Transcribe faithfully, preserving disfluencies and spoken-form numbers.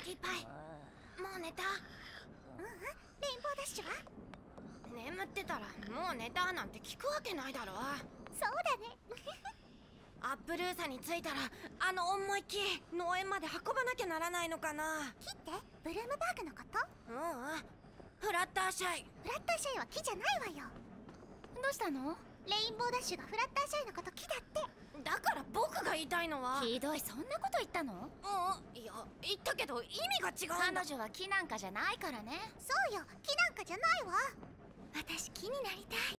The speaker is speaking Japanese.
キーパイ、もう寝た？ うんうん。レインボーダッシュは？ 眠ってたらもう寝たなんて聞くわけないだろ。 そうだね。 アップルーサに着いたらあの重い木農園まで運ばなきゃならないのかな。 木ってブルームバーグのこと？ うんうん、フラッターシャイ。 フラッターシャイは木じゃないわよ。 どうしたの？ レインボーダッシュがフラッターシャイのこと木だって。 だから僕が言いたいのは。 ひどい、そんなこと言ったの？ うん、いや言ったけど意味が違うんだ。 彼女は木なんかじゃないからね。 そうよ、木なんかじゃないわ。私木になりたい。